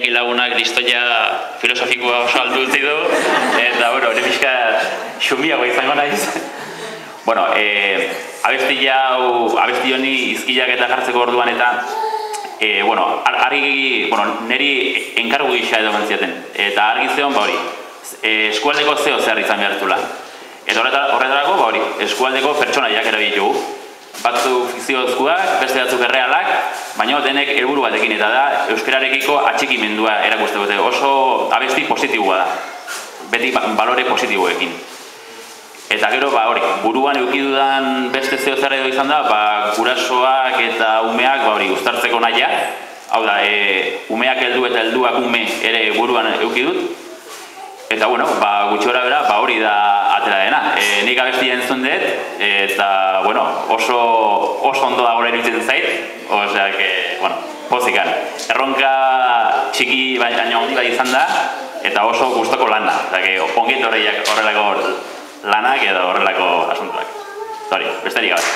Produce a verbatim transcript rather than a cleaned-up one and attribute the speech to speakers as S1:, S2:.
S1: lagunak listoia filosofikoa oso altu utzi du, eta, bueno, hori pixka xumiago izango naiz. Bueno, eh, abesti hau, abesti honi izkilak eta jartzeko orduan eta, eh, bueno, argi, bueno, neri enkargu gisa edo gantziaten, eta argi zeon, ba hori, eh, eskualdeko zeo zer izan behartula. Eta horretarako, ba hori, eskualdeko pertsonaiak erabilitugu. Batzuk fikziozkoak, beste batzuk errealak, baina denek helburu batekin eta da euskararekiko atxikimendua erakuste dute. Oso abesti positiboa da, beti balore positiboekin. Eta gero, ba hori, buruan eduki dudan beste zeo zer edo izan da, ba gurasoak eta umeak, ba hori, uztartzeko nahia. Hau da, e, umeak heldu eta helduak ume ere buruan eduki dut. Eta, bueno, ba, gutxi gora bera, ba hori da atera dena. E, nik abestia entzun dut, eta, bueno, oso, oso ondo da gora iruditzen zait, osea, que, bueno, pozikan. Erronka txiki baina handi bat izan da, eta oso gustoko lana. Eta, que, ongi horrelako lanak edo horrelako asuntuak. Hori, besterik gabe.